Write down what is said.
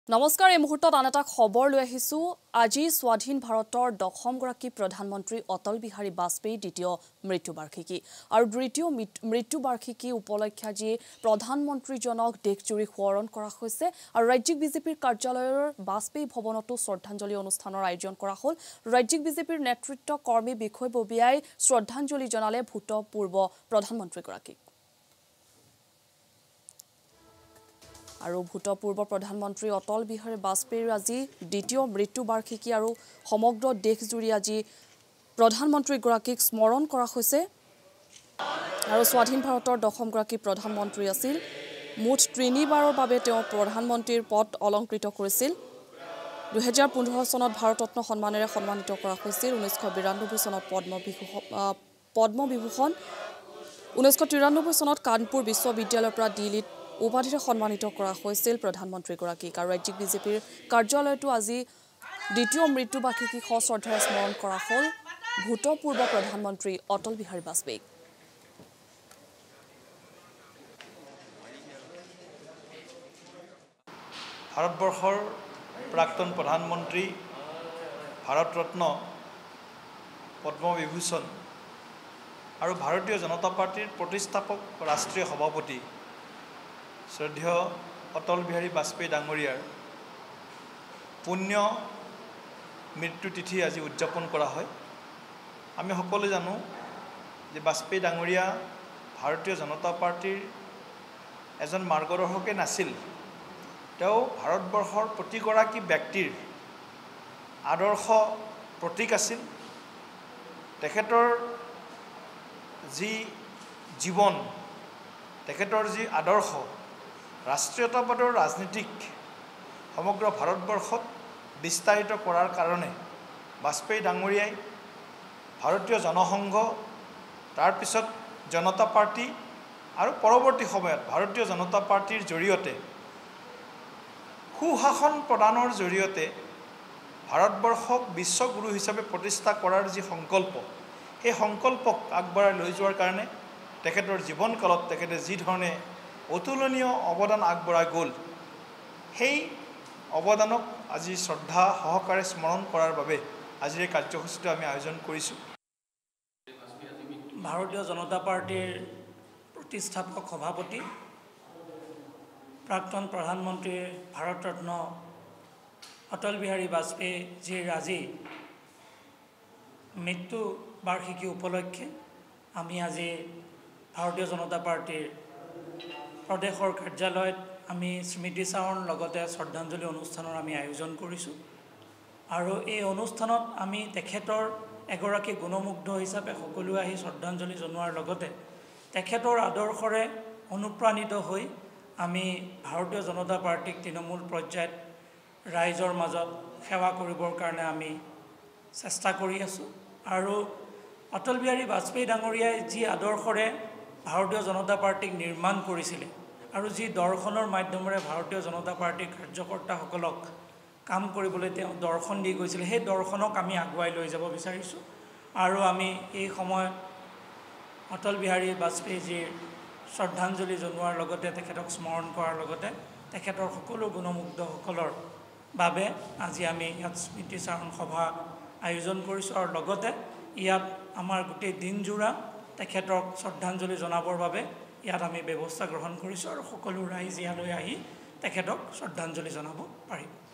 নমস্কাৰ এই মুহূৰ্তত আন এটা খবৰ লৈ আহিছো আজি স্বাধীন ভাৰতৰ দশমগৰাকী প্ৰধানমন্ত্ৰী অটল বিহাৰী বাজপেয়ী দ্বিতীয় মৃত্যুবাৰ্ষিকী আৰু দ্বিতীয় মৃত্যুবাৰ্ষিকী উপলক্ষে আজি প্ৰধানমন্ত্ৰীজনক দেশজুৰি সোঁৱৰণ কৰা হৈছে আৰু ৰাজ্যিক বিজেপিৰ কাৰ্যালয়ৰ বাজপেয়ী ভৱনতো শ্ৰদ্ধাঞ্জলি অনুষ্ঠানৰ আয়োজন কৰা হ'ল ৰাজ্যিক বিজেপিৰ নেতৃত্ব কৰ্মী বিষয়ববীয়াই শ্ৰদ্ধাঞ্জলি জনালে ভূতপূৰ্ব প্ৰধানমন্ত্ৰীগৰাকীক আৰু ভূতপূৰ্ব প্ৰধানমন্ত্ৰী অটল বিহাৰী বাজপেয়ীৰ আজি দ্বিতীয় মৃত্যুবাৰ্ষিকী আৰু সমগ্ৰ দেশজুৰি আজি প্ৰধানমন্ত্ৰীগৰাকীক স্মৰণ কৰা হৈছে আৰু স্বাধীন ভাৰতৰ দশমগৰাকী প্ৰধানমন্ত্ৰী আছিল মুঠ তিনিবাৰৰ বাবে তেওঁ প্ৰধানমন্ত্ৰীৰ পদ অলংকৃত কৰিছিল 2015 চনত ভাৰতৰত্ন সন্মানেৰে সন্মানিত কৰা হৈছিল 1992 চনত পদ্মবিভূষণ 1993 চনত কানপুৰ বিশ্ববিদ্যালয়ৰ পৰা দিল্লীত উপাধিৰে সন্মানিত কৰা হৈছিল প্ৰধানমন্ত্ৰীগৰাকীক আৰু ৰাজ্যিক বিজেপিৰ কাৰ্যালয়টো আজি দ্বিতীয় মৃত্যুবাৰ্ষিকীক শ্ৰদ্ধাৰে স্মৰণ কৰা হ'ল ভূতপূৰ্ব প্ৰধানমন্ত্ৰী অটল বিহাৰী বাজপেয়ীক ভাৰতবৰ্ষৰ প্ৰাক্তন প্ৰধানমন্ত্ৰী ভাৰতৰত্ন পদ্মবিভূষণ আৰু ভাৰতীয় জনতা পাৰ্টিৰ প্ৰতিষ্ঠাপক ৰাষ্ট্ৰীয় সভাপতি শ্ৰদ্ধেয় অটল বিহাৰী বাজপেয়ী ডাঙৰীয়াৰ পুণ্য মৃত্যু তিথি আজি উদযাপন কৰা হয় আমি সকলোৱে জানো যে বাজপেয়ী ডাঙৰীয়া ভাৰতীয় জনতা পাৰ্টিৰ এজন মাৰ্গদৰ্শকে নাছিল তেওঁ ভাৰতবৰ্ষৰ প্ৰতিগৰাকী ব্যক্তিৰ আদৰ্শ প্ৰতীক আছিল তেখেতৰ যি জীৱন তেখেতৰ যি আদৰ্শ ৰাষ্ট্ৰীয়তাবাদৰ ৰাজনীতিক সমগ্ৰ ভাৰতবৰ্ষত বিস্তাৰিত কৰাৰ কাৰণে বাজপেয়ী ডাঙৰীয়াই ভাৰতীয় জনসংঘ তাৰপিছত জনতা পাৰ্টি আৰু পৰৱৰ্তী সময়ত ভাৰতীয় জনতা পাৰ্টিৰ জৰিয়তে সুশাসন প্ৰদানৰ জৰিয়তে ভাৰতবৰ্ষক বিশ্বগুৰু হিচাপে প্ৰতিষ্ঠা কৰাৰ যি সংকল্প সেই সংকল্পক আগবঢ়াই লৈ যোৱাৰ কাৰণে তেখেতৰ জীৱনকালত তেখেতে যি ধৰণে অতুলনীয় অৱদান আগবঢ়াই গ'ল সেই অৱদানক আজি শ্ৰদ্ধা সহকাৰে স্মৰণ কৰাৰ বাবে আজিৰ এই কাৰ্যসূচীটো আমি আয়োজন কৰিছোঁ ভাৰতীয় জনতা পাৰ্টিৰ প্ৰতিষ্ঠাপক সভাপতি প্ৰাক্তন প্ৰধানমন্ত্ৰী ভাৰতৰত্ন অটল বিহাৰী বাজপেয়ীজীৰ আজি মৃত্যু বাৰ্ষিকী উপলক্ষে আমি আজি ভাৰতীয় জনতা পাৰ্টিৰ প্ৰদেশৰ কাৰ্যালয়ত আমি স্মৃতি চাৰণ লগতে শ্ৰদ্ধাঞ্জলি অনুষ্ঠানৰ আমি আয়োজন কৰিছোঁ আৰু এই অনুষ্ঠানত আমি তেখেতৰ এগৰাকী গুণমুগ্ধ হিচাপে সকলোৱে আহি শ্ৰদ্ধাঞ্জলি জনোৱাৰ লগতে তেখেতৰ আদৰ্শৰে অনুপ্ৰাণিত হৈ আমি ভাৰতীয় জনতা পাৰ্টিক তৃণমূল পৰ্যায়ত ৰাইজৰ মাজত সেৱা কৰিবৰ কাৰণে আমি চেষ্টা কৰি আছোঁ আৰু অটল বিহাৰী বাজপেয়ী ডাঙৰীয়াই যি আদৰ্শৰে ভাৰতীয় জনতা পাৰ্টিক নিৰ্মাণ কৰিছিলে আৰু যি দৰ্শনৰ মাধ্যমেৰে ভাৰতীয় জনতা পাৰ্টিৰ কাৰ্যকৰ্তাসকলক কাম কৰিবলৈ তেওঁ দৰ্শন দি গৈছিলে সেই দৰ্শনক আমি আগুৱাই লৈ যাব বিচাৰিছোঁ আৰু আমি এই সময়ত অটল বিহাৰী বাজপেয়ীজীৰ শ্ৰদ্ধাঞ্জলি জনোৱাৰ লগতে তেখেতক স্মৰণ কৰাৰ লগতে তেখেতৰ সকলো গুণমুগ্ধসকলৰ বাবে আজি আমি ইয়াত স্মৃতি চাৰণ সভা আয়োজন কৰিছোঁ আৰু লগতে ইয়াত আমাৰ গোটেই দিনজোৰা তেখেতক শ্ৰদ্ধাঞ্জলি জনাবৰ বাবে ইয়াত আমি ব্যৱস্থা গ্ৰহণ কৰিছোঁ আৰু সকলো ৰাইজ ইয়ালৈ আহি তেখেতক শ্ৰদ্ধাঞ্জলি জনাব পাৰিব